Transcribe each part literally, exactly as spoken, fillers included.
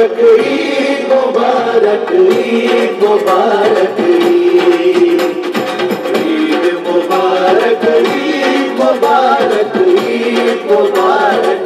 Mubarak Eid Mubarak Eid Mubarak Eid Mubarak Eid Mubarak Eid Mubarak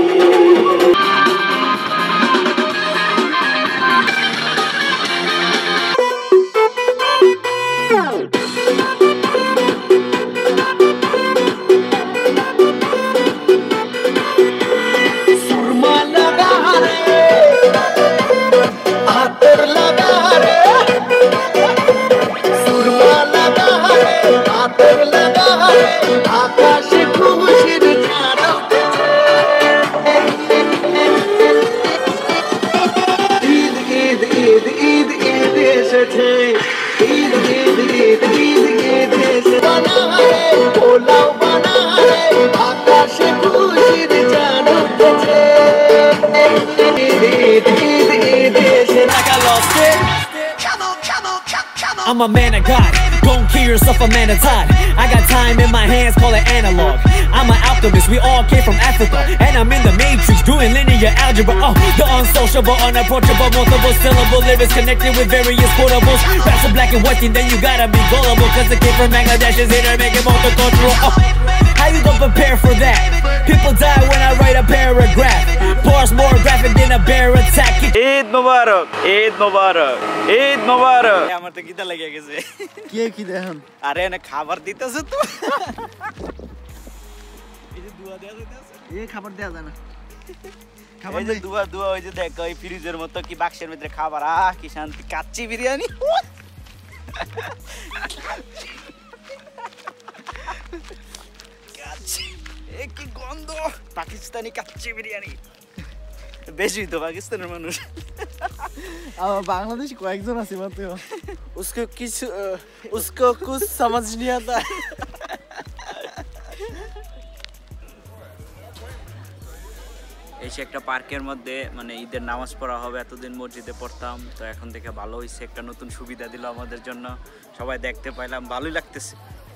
I'm a man of God, don't kill yourself, a man of God. I got time in my hands, call it analog. I'm an alchemist, we all came from Africa. And I'm in the matrix, doing linear algebra. Oh, the unsociable, unapproachable, multiple syllable lyrics connected with various quotables. Raps are black and white, and then you gotta be gullible. Cause the kid from Bangladesh is here to make it multicultural. Oh, how you gonna prepare for that? People die when I write a paragraph. Bars more graphic than a bear attack. Eid Mubarak, Eid Mubarak, Eid Mubarak. আমার তো কিটা লেগে গেছে কে কি দেখেন আরে এনে খাবার দিতেছ তো এই যে দুয়া দেয়া যাইতেছে এই খাবার দেয়া যায় না খাবার এই যে দুয়া দুয়া ওই যে দেখ ওই ফ্রিজের মতো কি বাক্সের ভিতরে খাবার আহ কি শান্তি কাচ্চি বিরিয়ানি কাচ্চি এ কি গন্ধ পাকিস্তানি কাচ্চি বিরিয়ানি বেশি তো পাকিস্তানের মানুষ আমার বাংলাদেশি কয়েকজন আছে মাত্র उसको किस उसको कुछ समझ नहीं आता এসে একটা পার্কের মধ্যে মানে ঈদের নামাজ পড়া হবে এতদিন মসজিদে পড়তাম তো এখন থেকে ভালো হইছে একটা নতুন সুবিধা দিল আমাদের জন্য সবাই দেখতে পাইলাম ভালোই লাগতেছে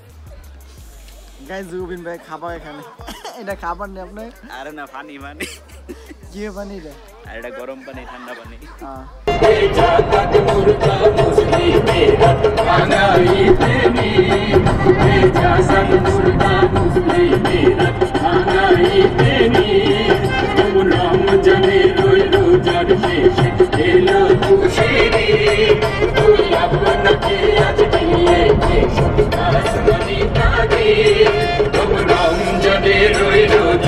গাইস জুবিন ভাই খাবার এখানে এটা খাবার নেই আপনি আরে না পানি পানি কি পানি রে আর এটা গরম পানি ঠান্ডা পানি হ্যাঁ जागत मुर्दा मुस्लिम मेरा खाना इतनी जागत मुर्दा मुस्लिम मेरा खाना इतनी तुम राम जने रोई रोजार शेष खेला खुशेरी तू अपन के आज दिए शेष आसमानी तारे तुम राम जने रोई रोजार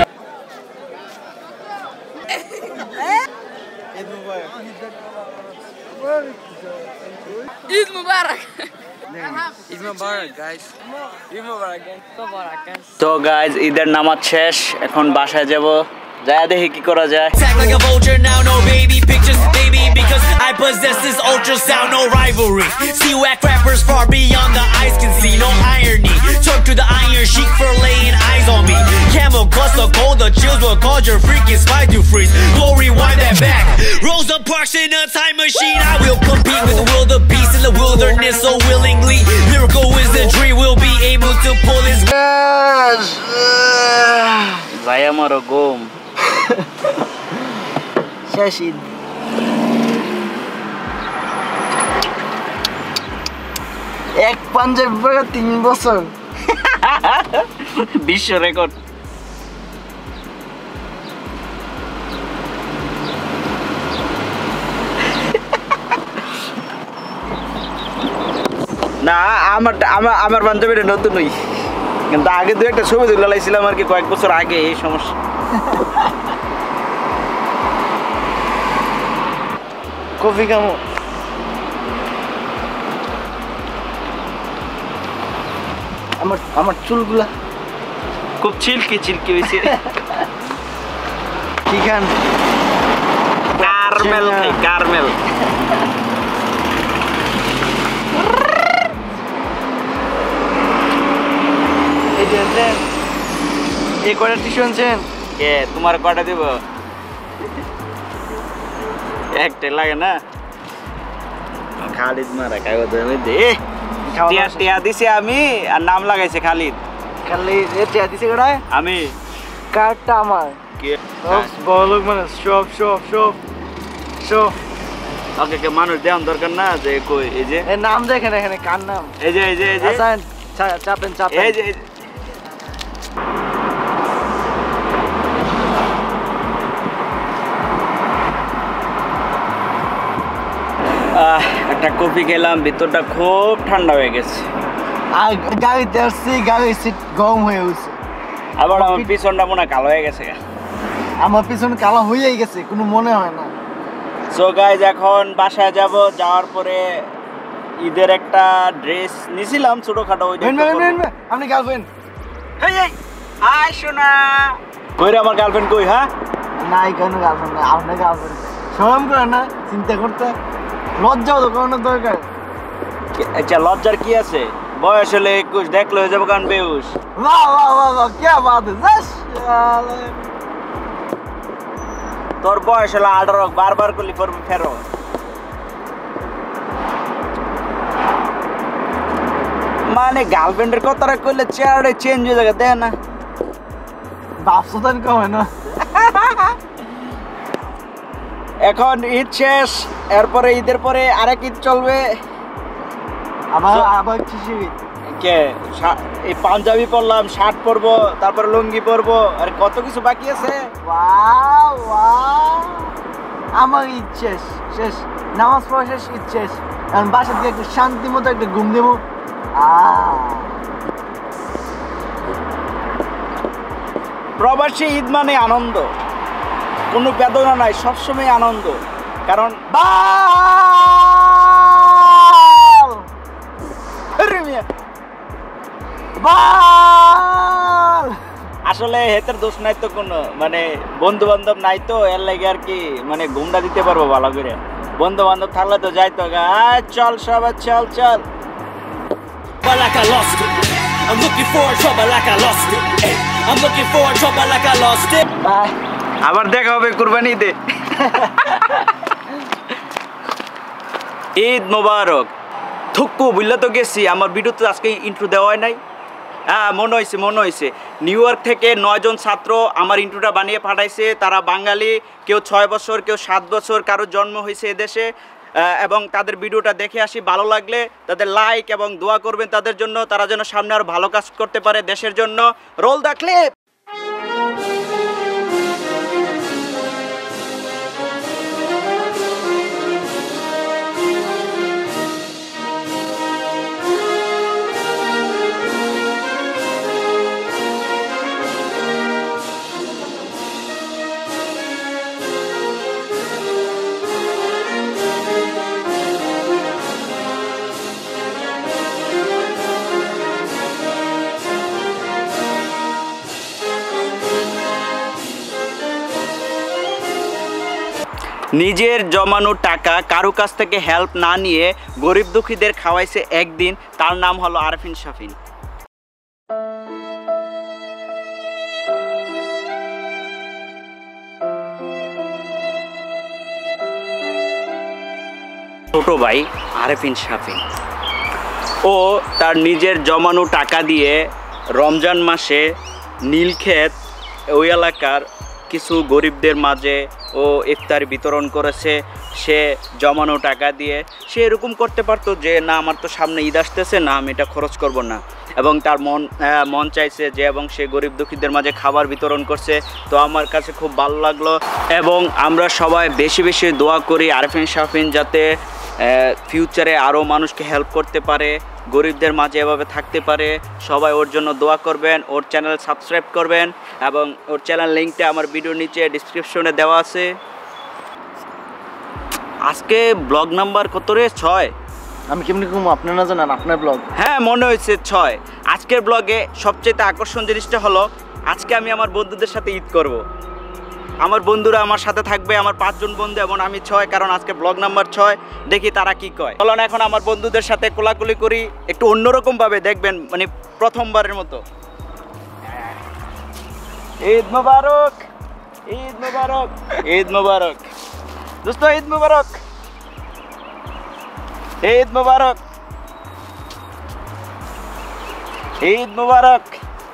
Eid Mubarak. Eid Mubarak guys. Eid Mubarak guys. তো guys ঈদের নামাজ শেষ এখন বাসায় যাব যায় দেখি কি করা যায় Attack like a vulture now, no baby pictures, baby, because I possess this ultrasound, no rivalry. See whack rappers far beyond the eyes can see, no irony. Talk to the iron sheik for laying eyes on me. Camel clutch the cold, the chills will cause your freaking spine to freeze. Go rewind that back. Rosa Parks in a time machine. I will compete with Will the Beast in the wilderness so willingly. Miracle is the dream, we'll be able to pull this. Zaya maro gom. শেষিদ এক পাঞ্জাবি পরে তিন বছর বিশ্ব record না আমার আমার পাঞ্জাবিটা নতুনই কিন্তু আগে দু একটা ছবি তুলে লাইছিলাম আর কি কয়েক বছর আগে এই সমস্যা কফি খামো আমার আমার চুলগুলা খুব চিলকি চিলকি হয়েছে কি খান কারমেল খাই কারমেল এই যে এই কয়টা টিস্যু আনছেন কে তোমার কয়টা দেব একটা লাগে না খালিদ মারা কাগজ দে টিয়া টিয়া দিছে আমি আর নাম লাগাইছে খালিদ খালিদ এ টিয়া দিছে কড়ায় আমি কার্ডটা আমার কে বড় লোক মানে সব সব সব শো ওকে কে মানুষ দেওয়ার দরকার না যে কই এই যে এর নাম দেখেন এখানে কার নাম এই যে এই যে এই যে আসান চাপেন চাপেন এই যে এই যে। আহ, একটা কফি খেলাম ভিতরটা খুব ঠান্ডা হয়ে গেছে আর গাড়িতে আসছি গাড়ির সিট গরম হয়ে উঠছে আবার আমার পিছনটা মনে হয় কালো হয়ে গেছে আমার পিছনে কালো হয়েই গেছে কোনো মনে হয় না সো গাইজ এখন বাসায় যাব যাওয়ার পরে ঈদের একটা ড্রেস নিছিলাম ছোটখাটো ওই বেন বেন বেন আপনি গার্লফ্রেন্ড এই এই আয় শোনা কই রে আমার গার্লফ্রেন্ড কই হ্যাঁ নাই কোনো গার্লফ্রেন্ড না আপনার গার্লফ্রেন্ড শরম করে না চিন্তা করতে লজ্জাও তো কোনো দরকার আচ্ছা লজ্জার কি আছে বয়স হলে একুশ দেখলে হয়ে যাবো কারণ বেউস वाह वाह वाह वाह क्या बात है जश তোর বয়স হলো আঠারো বারবার করলি পর ফেরো মানে গার্লফ্রেন্ডের কথাটা কইলে চেহারা চেঞ্জ হয়ে যাবে দেখ না बाप सुतन कम है ना এখন ঈদ শেষ এরপরে ঈদের পরে আরেক ঈদ চলবে আবার আবার কিসের কে এই পাঞ্জাবি পরলাম শার্ট পরবো তারপরে লুঙ্গি পরবো আর কত কিছু বাকি আছে ওয়াও ওয়াও আমার ঈদ শেষ শেষ নামাজ পড়া শেষ ঈদ শেষ এখন বাসা থেকে একটু শান্তি মতো একটা ঘুম দেবো প্রবাসী ঈদ মানে আনন্দ কোনো বেদনা নাই সবসময় আনন্দ কারণ বাল আরে মিয়া, বাল আসলে হেতের দোষ নাই তো কোনো মানে বন্ধু বান্ধব নাই তো এর লাগে আর কি মানে ঘুমটা দিতে পারবো ভালো করে বন্ধু বান্ধব থাকলে তো যাইতো গা আয় চল সবাই চল চল But like I lost it. I'm looking for trouble like I lost it. Ay, I'm looking for trouble like I lost it. আবার দেখা হবে কুরবানি ঈদে ঈদ মোবারক থুক্কু বুঝলে তো গেছি আমার ভিডিও তো আজকে ইন্ট্রো দেওয়া হয় নাই হ্যাঁ মনে হয়েছে মনে হয়েছে নিউ ইয়র্ক থেকে নয়জন ছাত্র আমার ইন্ট্রোটা বানিয়ে পাঠাইছে তারা বাঙালি কেউ ছয় বছর কেউ সাত বছর কারোর জন্ম হয়েছে এদেশে এবং তাদের ভিডিওটা দেখে আসি ভালো লাগলে তাদের লাইক এবং দোয়া করবেন তাদের জন্য তারা যেন সামনে আরো ভালো কাজ করতে পারে দেশের জন্য রোল দ্য ক্লিপ নিজের জমানো টাকা কারো কাছ থেকে হেল্প না নিয়ে গরিব দুঃখীদের খাওয়াইছে একদিন তার নাম হলো আরফিন শাফিন ছোট ভাই আরফিন শাফিন ও তার নিজের জমানো টাকা দিয়ে রমজান মাসে নীলক্ষেত ওই এলাকার কিছু গরিবদের মাঝে ও ইফতার বিতরণ করেছে সে জমানো টাকা দিয়ে সে এরকম করতে পারতো যে না আমার তো সামনে ঈদ আসতেছে না আমি এটা খরচ করব না এবং তার মন মন চাইছে যে এবং সে গরিব দুঃখীদের মাঝে খাবার বিতরণ করছে তো আমার কাছে খুব ভালো লাগলো এবং আমরা সবাই বেশি বেশি দোয়া করি আরফিন শাফিন যাতে ফিউচারে আরও মানুষকে হেল্প করতে পারে গরিবদের মাঝে এভাবে থাকতে পারে সবাই ওর জন্য দোয়া করবেন ওর চ্যানেল সাবস্ক্রাইব করবেন এবং ওর চ্যানেল লিঙ্কটা আমার ভিডিওর নিচে ডিসক্রিপশনে দেওয়া আছে আজকে ব্লগ নাম্বার কত রে ছয় আমি কেমনি ঘুমো আপনার না জানেন আপনার ব্লগ হ্যাঁ মনে হয়েছে ছয় আজকের ব্লগে সবচেয়ে আকর্ষণ জিনিসটা হলো আজকে আমি আমার বন্ধুদের সাথে ঈদ করব আমার বন্ধুরা আমার সাথে থাকবে আমার পাঁচজন বন্ধু এবং আমি ছয় কারণ আজকে ব্লগ নাম্বার ছয় দেখি তারা কি কয় চলুন এখন আমার বন্ধুদের সাথে কোলাকুলি করি একটু অন্যরকম ভাবে দেখবেন মানে প্রথমবারের মতো ঈদ মোবারক ঈদ মোবারক ঈদ মোবারক দোস্ত ঈদ মোবারক ঈদ মোবারক ঈদ মোবারক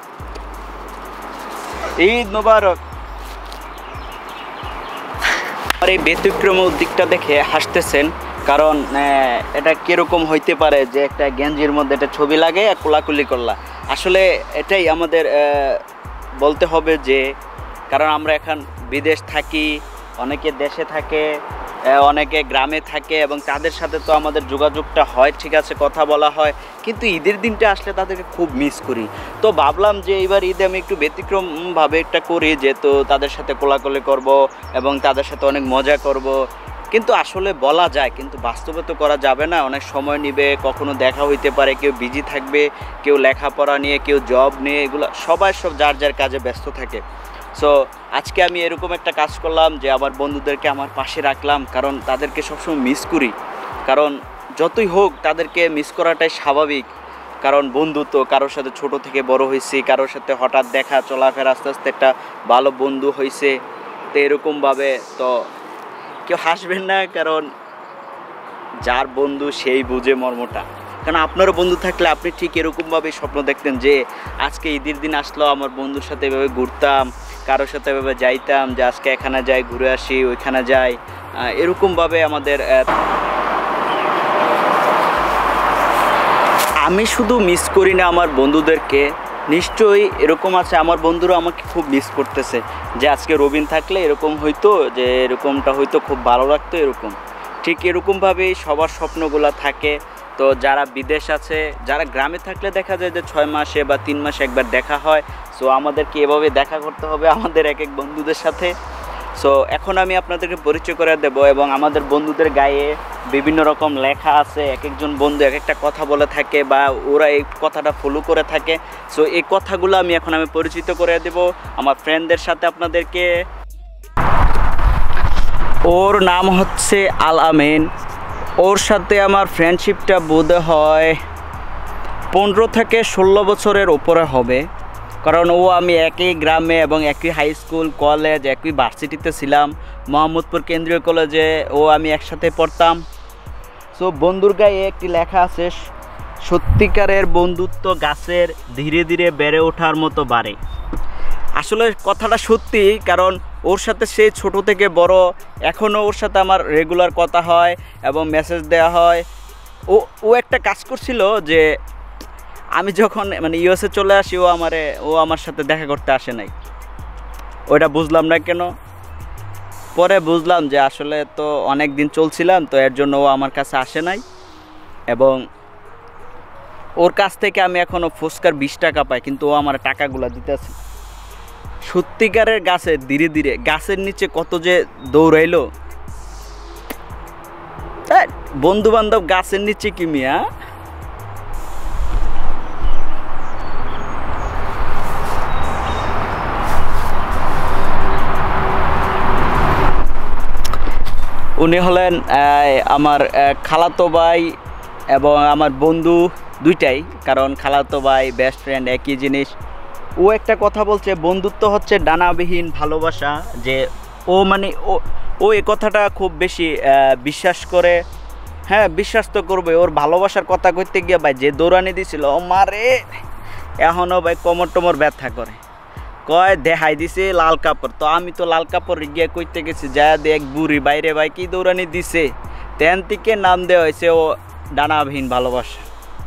ঈদ মোবারক আর এই ব্যতিক্রম উদ্যোগটা দেখে হাসতেছেন, কারণ এটা কীরকম হইতে পারে যে একটা গেঞ্জির মধ্যে একটা ছবি লাগে আর কোলাকুলি করলা। আসলে এটাই আমাদের বলতে হবে যে, কারণ আমরা এখন বিদেশ থাকি, অনেকে দেশে থাকে, অনেকে গ্রামে থাকে এবং তাদের সাথে তো আমাদের যোগাযোগটা হয়, ঠিক আছে, কথা বলা হয়, কিন্তু ঈদের দিনটা আসলে তাদেরকে খুব মিস করি। তো ভাবলাম যে এইবার ঈদে আমি একটু ব্যতিক্রমভাবে একটা করি, যে তো তাদের সাথে কোলাকুলি করব এবং তাদের সাথে অনেক মজা করব। কিন্তু আসলে বলা যায়, কিন্তু বাস্তবে তো করা যাবে না, অনেক সময় নিবে, কখনো দেখা হইতে পারে, কেউ বিজি থাকবে, কেউ লেখাপড়া নিয়ে, কেউ জব নিয়ে, এগুলো সবাই সব যার যার কাজে ব্যস্ত থাকে। সো আজকে আমি এরকম একটা কাজ করলাম যে আমার বন্ধুদেরকে আমার পাশে রাখলাম, কারণ তাদেরকে সবসময় মিস করি, কারণ যতই হোক তাদেরকে মিস করাটাই স্বাভাবিক, কারণ বন্ধু তো কারোর সাথে ছোট থেকে বড় হয়েছি, কারোর সাথে হঠাৎ দেখা চলাফেরা আস্তে আস্তে একটা ভালো বন্ধু হয়েছে। তো এরকমভাবে তো কেউ হাসবেন না, কারণ যার বন্ধু সেই বুঝে মর্মটা। কারণ আপনারও বন্ধু থাকলে আপনি ঠিক এরকমভাবে স্বপ্ন দেখতেন যে আজকে ঈদের দিন আসলো, আমার বন্ধুর সাথে এভাবে ঘুরতাম, কারোর সাথে এভাবে যাইতাম, যে আজকে এখানে যাই, ঘুরে আসি, ওইখানে যাই, এরকমভাবে আমাদের। আমি শুধু মিস করি না আমার বন্ধুদেরকে, নিশ্চয়ই এরকম আছে আমার বন্ধুরা আমাকে খুব মিস করতেছে, যে আজকে রবিন থাকলে এরকম হইতো, যে এরকমটা হয়তো খুব ভালো লাগতো, এরকম ঠিক এরকমভাবেই সবার স্বপ্নগুলো থাকে। তো যারা বিদেশ আছে, যারা গ্রামে থাকলে দেখা যায় যে ছয় মাসে বা তিন মাসে একবার দেখা হয়। সো আমাদেরকে এভাবে দেখা করতে হবে আমাদের এক এক বন্ধুদের সাথে। সো এখন আমি আপনাদেরকে পরিচয় করে দেব, এবং আমাদের বন্ধুদের গায়ে বিভিন্ন রকম লেখা আছে, এক একজন বন্ধু এক একটা কথা বলে থাকে বা ওরা এই কথাটা ফলো করে থাকে। সো এই কথাগুলো আমি এখন আমি পরিচিত করে দেব আমার ফ্রেন্ডদের সাথে আপনাদেরকে। ওর নাম হচ্ছে আল আমিন। ওর সাথে আমার ফ্রেন্ডশিপটা বোধ হয় পনেরো থেকে ষোলো বছরের উপরে হবে, কারণ ও আমি একই গ্রামে এবং একই হাই স্কুল, কলেজ, একই ভার্সিটিতে ছিলাম, মোহাম্মদপুর কেন্দ্রীয় কলেজে ও আমি একসাথে পড়তাম। সো বন্ধুর গায়ে একটি লেখা আছে, সত্যিকারের বন্ধুত্ব গাছের ধীরে ধীরে বেড়ে ওঠার মতো বাড়ে। আসলে কথাটা সত্যি, কারণ ওর সাথে সেই ছোট থেকে বড়, এখনও ওর সাথে আমার রেগুলার কথা হয় এবং মেসেজ দেওয়া হয়। ও ও একটা কাজ করছিল যে আমি যখন মানে ইউএসএ চলে আসি, ও আমারে ও আমার সাথে দেখা করতে আসে নাই। ওইটা বুঝলাম না কেন, পরে বুঝলাম যে আসলে তো অনেক দিন চলছিলাম, তো এর জন্য ও আমার কাছে আসে নাই। এবং ওর কাছ থেকে আমি এখনও ফুচকার বিশ টাকা পাই, কিন্তু ও আমার টাকাগুলো দিতেছে। সত্যিকারের গাছে ধীরে ধীরে, গাছের নিচে কত যে দৌড়াইলো, বন্ধু বান্ধব গাছের নিচে কি মিয়া। উনি হলেন আমার খালাতো ভাই এবং আমার বন্ধু দুইটাই, কারণ খালাতো ভাই বেস্ট ফ্রেন্ড একই জিনিস। ও একটা কথা বলছে, বন্ধুত্ব হচ্ছে ডানাবিহীন ভালোবাসা, যে ও মানে ও ও এই কথাটা খুব বেশি বিশ্বাস করে। হ্যাঁ, বিশ্বাস তো করবে। ওর ভালোবাসার কথা কইতে গিয়ে ভাই যে দৌড়ানি দিছিল, ও মারে এখনও ভাই কোমর টোমর ব্যথা করে, কয় দেখাই দিছে লাল কাপড়। তো আমি তো লাল কাপড় গিয়ে কইতে গেছি, যা দেখ বুড়ি বাইরে ভাই কি দৌড়ানি দিছে, তেন থেকে নাম দেওয়া হয়েছে ও ডানাবিহীন ভালোবাসা।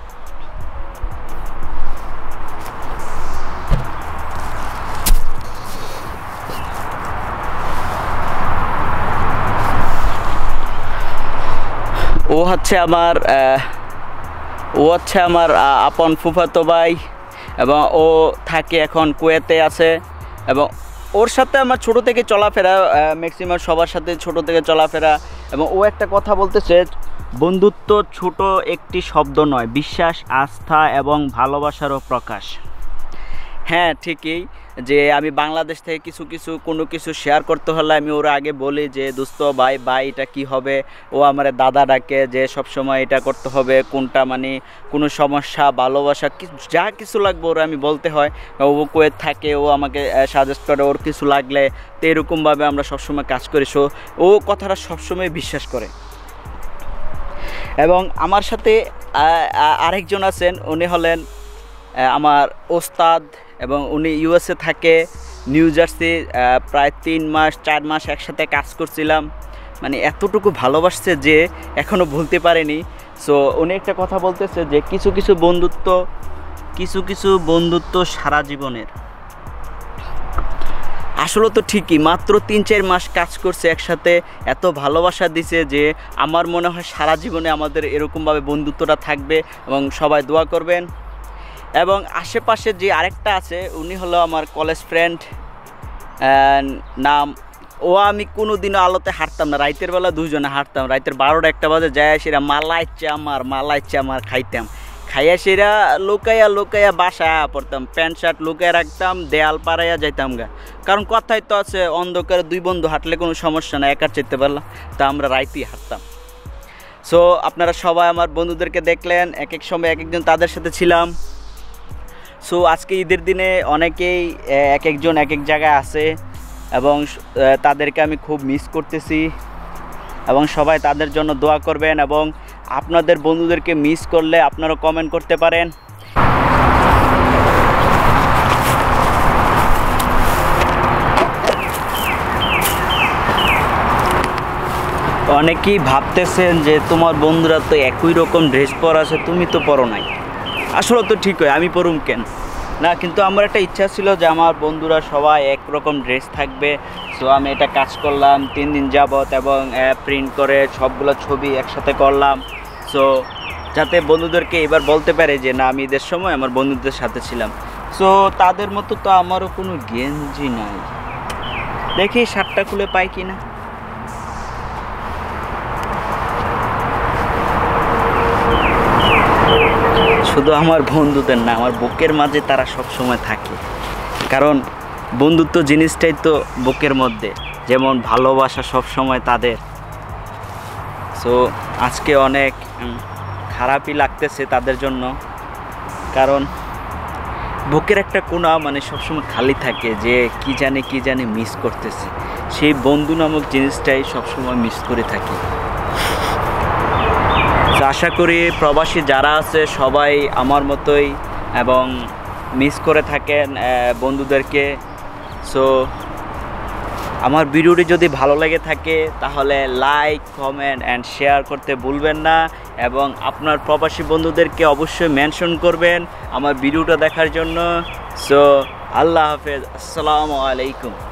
ও হচ্ছে আমার ও হচ্ছে আমার আপন ফুফাতো ভাই, এবং ও থাকে এখন কুয়েতে আছে। এবং ওর সাথে আমার ছোট থেকে চলাফেরা, ম্যাক্সিমাম সবার সাথে ছোট থেকে চলাফেরা। এবং ও একটা কথা বলতেছে, বন্ধুত্ব ছোট একটি শব্দ নয়, বিশ্বাস, আস্থা এবং ভালোবাসারও প্রকাশ। হ্যাঁ, ঠিকই, যে আমি বাংলাদেশ থেকে কিছু কিছু কোনো কিছু শেয়ার করতে হলে আমি ওরা আগে বলি যে দোস্ত ভাই ভাই এটা কি হবে। ও আমার দাদা ডাকে যে সব সময় এটা করতে হবে, কোনটা মানে কোনো সমস্যা, ভালোবাসা, যা কিছু লাগবে ওরা আমি বলতে হয়। ও কুয়েত থাকে, ও আমাকে সাজেস্ট করে ওর কিছু লাগলে। তো এরকমভাবে আমরা সবসময় কাজ করি। সো ও কথাটা সবসময় বিশ্বাস করে। এবং আমার সাথে আরেকজন আছেন, উনি হলেন আমার ওস্তাদ, এবং উনি ইউএসএ থাকে। নিউ জার্সি প্রায় তিন মাস চার মাস একসাথে কাজ করছিলাম, মানে এতটুকু ভালোবাসছে যে এখনও ভুলতে পারেনি। সো উনি একটা কথা বলতেছে যে কিছু কিছু বন্ধুত্ব কিছু কিছু বন্ধুত্ব সারা জীবনের। আসলে তো ঠিকই, মাত্র তিন চার মাস কাজ করছে একসাথে, এত ভালোবাসা দিছে যে আমার মনে হয় সারা জীবনে আমাদের এরকমভাবে বন্ধুত্বটা থাকবে এবং সবাই দোয়া করবেন। এবং আশেপাশে যে আরেকটা আছে উনি হলো আমার কলেজ ফ্রেন্ড, নাম ও আমি কোনো দিনও আলোতে হাঁটতাম না, রাইতের বেলা দুজনে হাঁটতাম, রাইতের বারোটা একটা বাজে যায় সেরা মালাই চামার মালাই চামার খাইতাম, খাইয়া সেরা লুকাইয়া লুকাইয়া বাসায় পড়তাম, প্যান্ট শার্ট লুকাইয়া রাখতাম, দেয়াল পাড়াইয়া যাইতাম গা। কারণ কথাই তো আছে অন্ধকারে দুই বন্ধু হাঁটলে কোনো সমস্যা না, একা চেতে পারলাম, তা আমরা রাইতেই হাঁটতাম। সো আপনারা সবাই আমার বন্ধুদেরকে দেখলেন, এক এক সময় এক একজন তাদের সাথে ছিলাম। সো আজকে ঈদের দিনে অনেকেই এক একজন এক এক জায়গায় আছে এবং তাদেরকে আমি খুব মিস করতেছি এবং সবাই তাদের জন্য দোয়া করবেন এবং আপনাদের বন্ধুদেরকে মিস করলে আপনারা কমেন্ট করতে পারেন। অনেকেই ভাবতেছেন যে তোমার বন্ধুরা তো একই রকম ড্রেস পরা আছে, তুমি তো পরো নাই। আসলে তো ঠিক হয়, আমি পরুম কেন না, কিন্তু আমার একটা ইচ্ছা ছিল যে আমার বন্ধুরা সবাই একরকম ড্রেস থাকবে। সো আমি এটা কাজ করলাম তিন দিন যাবত এবং প্রিন্ট করে সবগুলো ছবি একসাথে করলাম। সো যাতে বন্ধুদেরকে এবার বলতে পারে যে না, আমি ঈদের সময় আমার বন্ধুদের সাথে ছিলাম। সো তাদের মতো তো আমারও কোনো গেঞ্জি নাই, দেখি শার্টটা খুলে পাই কি না। শুধু আমার বন্ধুদের না, আমার বুকের মাঝে তারা সব সময় থাকে, কারণ বন্ধুত্ব জিনিসটাই তো বুকের মধ্যে, যেমন ভালোবাসা সব সময় তাদের। সো আজকে অনেক খারাপই লাগতেছে তাদের জন্য, কারণ বুকের একটা কোণা মানে সবসময় খালি থাকে যে কি জানে কি জানে মিস করতেছে, সেই বন্ধু নামক জিনিসটাই সবসময় মিস করে থাকি। আশা করি প্রবাসী যারা আছে সবাই আমার মতোই এবং মিস করে থাকেন বন্ধুদেরকে। সো আমার ভিডিওটি যদি ভালো লেগে থাকে তাহলে লাইক কমেন্ট অ্যান্ড শেয়ার করতে ভুলবেন না এবং আপনার প্রবাসী বন্ধুদেরকে অবশ্যই মেনশন করবেন আমার ভিডিওটা দেখার জন্য। সো আল্লাহ হাফেজ, আসসালামু আলাইকুম।